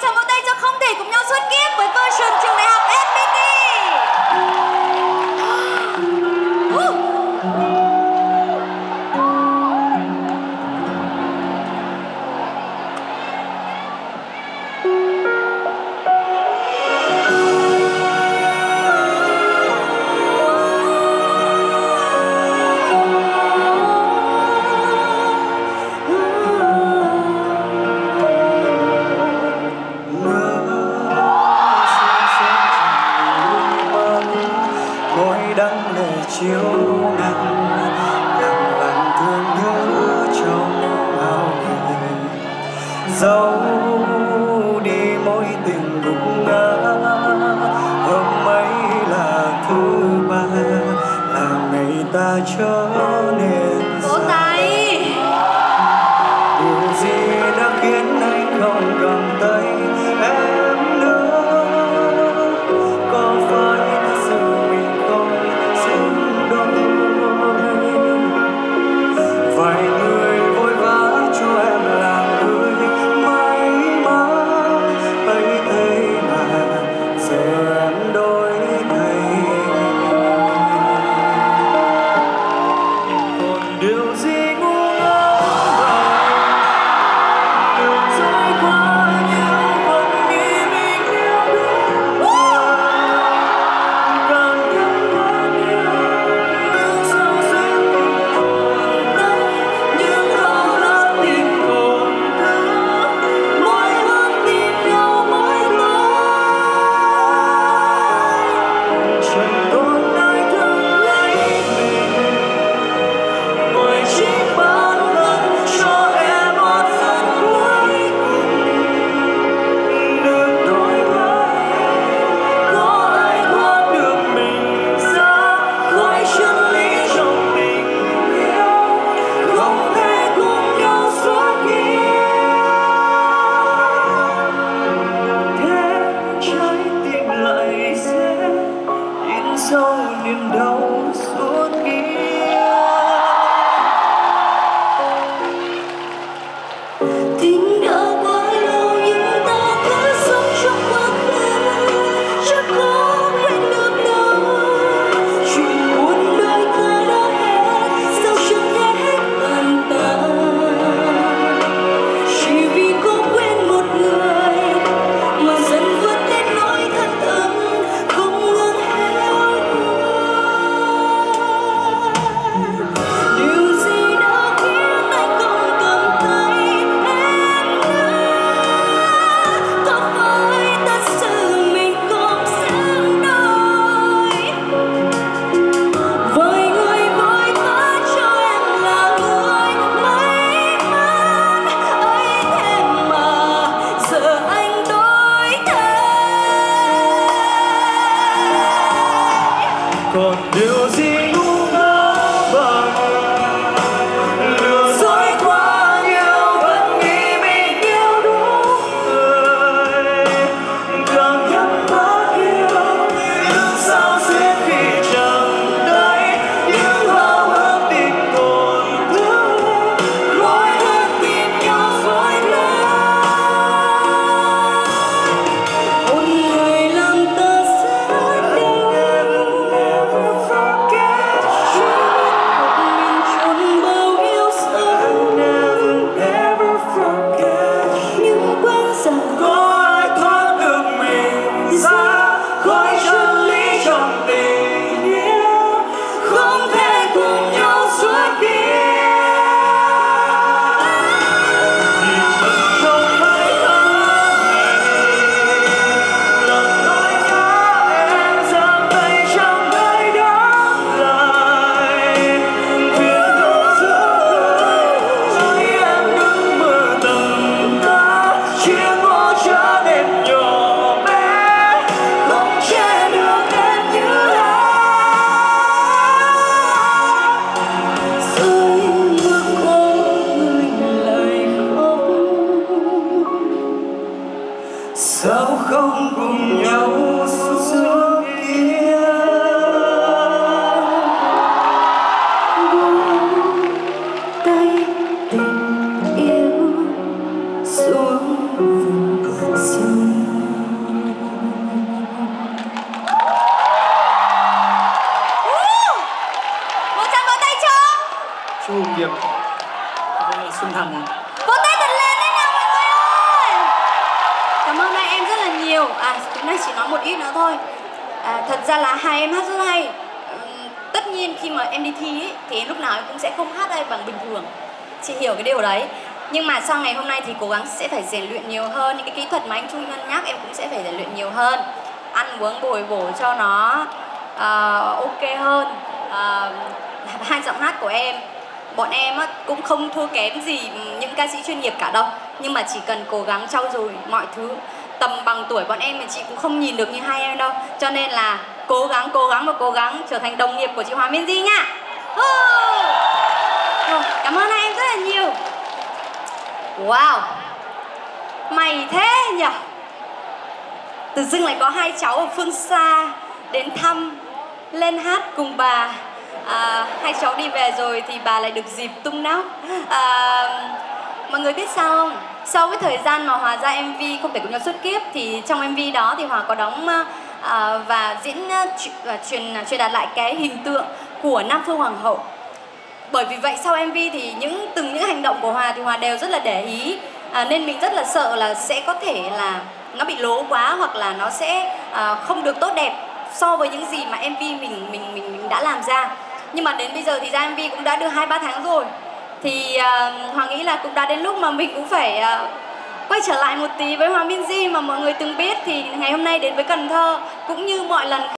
tràng vỗ tay cho Không Thể Cùng Nhau Suốt Kiếp với version trường đại học FPT. Chiếu nắng lặng lặng thương nhớ trong bao ngày, giấu đi mối tình gục ngã. Hôm ấy là thứ ba, là ngày ta trở nên xa. Điều gì đã khiến anh không cầm tay em nữa? Có phải thật sự mình không xứng đôi? Vài người vội vã cho em làm người may mắn, ấy thế mà giờ em đổi thay. Còn điều gì ngu ngốc vậy? Đường trôi qua nhưng vẫn nghĩ mình yêu đúng người. Càng nhắc bao nhiêu nhưng sao duyên tình còn đây, những hao hớt tình còn thương, mỗi hôm tìm nhau mỗi tối. Chẳng còn ai thương lấy mình, ngoài chính bản thân cho em một phần cuối cùng. Đừng đổi thay, có ai thoát được mình ra khỏi chân lý trong tình yêu, không thể cùng nhau suốt kiếp. Thế trái tim lại sẽ in sâu niềm đau suốt kiếp. Tình đã quá lâu nhưng ta cứ sống trong quá khứ, chắc có quên được đâu. Chuyện buồn đôi ta đã hết, sao chẳng thể hết bàn tàn. Chỉ vì có quên một người mà dần vượt đến nỗi thân thầm không ngừng héo úa. Điều gì đã khiến anh không cầm tay em nữa? Có phải thật sự mình không xứng đôi? Vài người vội vã cho em là người may mắn, ấy thế mà giờ anh đổi thay. Còn điều gì ngu ngốc bằng lừa dối quá nhiều vẫn nghĩ mình yêu đúng người. Càng nhắc bao nhiêu nhưng sao duyên khi chẳng thấy, những hao hớt tình tổn thương, lối hết tìm nhau dối rắm. Một người làm ta sẽ đau, chuyện một mình chôn bao yêu sâu, nhưng quên rằng có ai thoát được mình ra khỏi chân lý trong tình yêu, không thể cùng nhau suốt kiếp. Chỉ cần trong hơi thở này là nỗi nhớ em, giang tay chẳng ai đáp lại. Thuyền không giữa nơi em đứng mơ tầm ta, chia ngõ trở nên nhỏ bé, không che được em như ai. Dưới mưa có người lại khóc, sao không cùng nhau suốt kiếp? Buông tay tình yêu xuống vực sâu. cái này chỉ nói một ít nữa thôi. Thật ra là hai em hát rất hay. Tất nhiên khi mà em đi thi ấy, thì lúc nào em cũng sẽ không hát hay bằng bình thường. Chị hiểu cái điều đấy. Nhưng mà sau ngày hôm nay thì cố gắng sẽ phải rèn luyện nhiều hơn. Những cái kỹ thuật mà anh Trung Ngân nhắc em cũng sẽ phải rèn luyện nhiều hơn. Ăn uống bồi bổ cho nó ok hơn. Hai giọng hát của em, bọn em cũng không thua kém gì những ca sĩ chuyên nghiệp cả đâu. Nhưng mà chỉ cần cố gắng trau dồi mọi thứ. Tầm bằng tuổi bọn em thì chị cũng không nhìn được như hai em đâu. Cho nên là cố gắng trở thành đồng nghiệp của chị Hòa Minzy nha. Cảm ơn hai em rất là nhiều. Wow, mày thế nhỉ? Tự dưng lại có hai cháu ở phương xa đến thăm, lên hát cùng bà. Hai cháu đi về rồi thì bà lại được dịp tung nóc. Mọi người biết sao không? Sau cái thời gian mà Hòa ra MV Không Thể Cùng Nhau Suốt Kiếp thì trong MV đó thì Hòa có đóng và diễn và truyền đạt lại cái hình tượng của Nam Phương Hoàng hậu. Bởi vì vậy sau MV thì từng những hành động của Hòa thì Hòa đều rất là để ý, nên mình rất là sợ là sẽ có thể là nó bị lố quá hoặc là nó sẽ không được tốt đẹp so với những gì mà MV mình đã làm ra. Nhưng mà đến bây giờ thì ra MV cũng đã được 2-3 tháng rồi. Thì Hòa nghĩ là cũng đã đến lúc mà mình cũng phải quay trở lại một tí với Hòa Minzy mà mọi người từng biết. Thì ngày hôm nay đến với Cần Thơ cũng như mọi lần